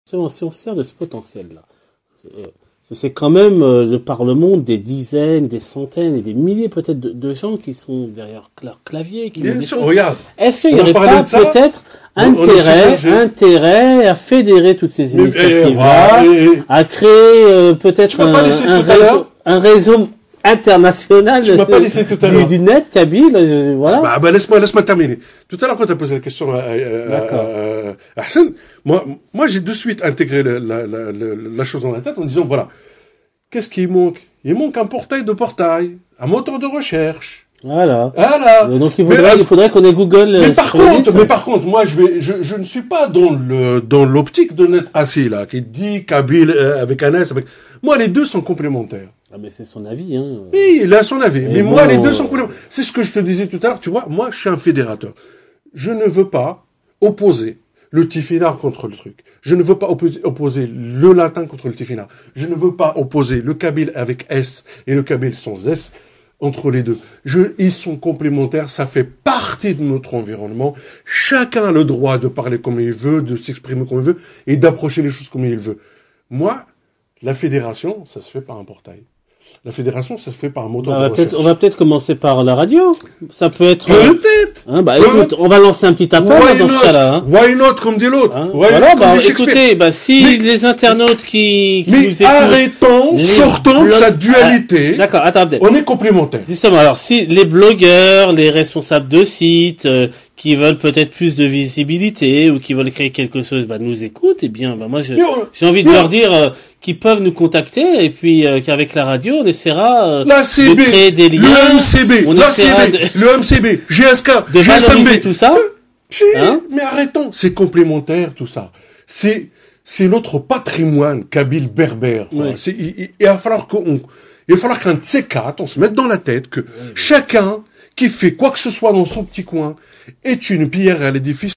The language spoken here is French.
Si on se sert de ce potentiel-là, c'est quand même par le monde des dizaines, des centaines et des milliers peut-être de gens qui sont derrière leur clavier. Bien sûr, regarde. Est-ce qu'il n'y aurait pas peut-être intérêt à fédérer toutes ces initiatives-là, à créer peut-être un réseau international du net kabyle, voilà. Laisse-moi terminer. Tout à l'heure, quand tu as posé la question à Hassan, moi, j'ai de suite intégré la chose dans la tête en disant, voilà, qu'est-ce qui manque? Il manque un portail, un moteur de recherche. Voilà. Donc il faudrait qu'on ait Google. Mais par contre, moi, je ne suis pas dans l'optique de notre assis, là, qui dit kabyle avec un S, moi, les deux sont complémentaires. Ah, mais c'est son avis, hein. Oui, il a son avis. Mais moi, les deux sont complémentaires. C'est ce que je te disais tout à l'heure, tu vois. Moi, je suis un fédérateur. Je ne veux pas opposer le tifinagh contre le truc. Je ne veux pas opposer le latin contre le tifinagh. Je ne veux pas opposer le kabyle avec S et le kabyle sans S entre les deux. Ils sont complémentaires, ça fait partie de notre environnement. Chacun a le droit de parler comme il veut, de s'exprimer comme il veut et d'approcher les choses comme il veut. Moi, la fédération, ça se fait par un portail. La fédération, ça se fait par un moteur de recherche. On va peut-être commencer par la radio. Ça peut être... Peut-être. Écoute, on va lancer un petit appel dans ce cas-là. Hein. Why not, comme dit l'autre. Écoutez, si les internautes qui nous écoutent... sortons de sa dualité. D'accord, attendez. On est complémentaires. Justement, alors, si les blogueurs, les responsables de sites, qui veulent peut-être plus de visibilité ou qui veulent créer quelque chose, nous écoutent, moi, j'ai envie de leur dire qu'ils peuvent nous contacter et puis qu'avec la radio, on essaiera de créer des liens. Le MCB, GSK, de valoriser tout ça. Mais arrêtons, c'est complémentaire tout ça. C'est notre patrimoine kabyle berbère. Ouais. Il va falloir qu'un de ces quatre, on se mette dans la tête que chacun qui fait quoi que ce soit dans son petit coin est une pierre à l'édifice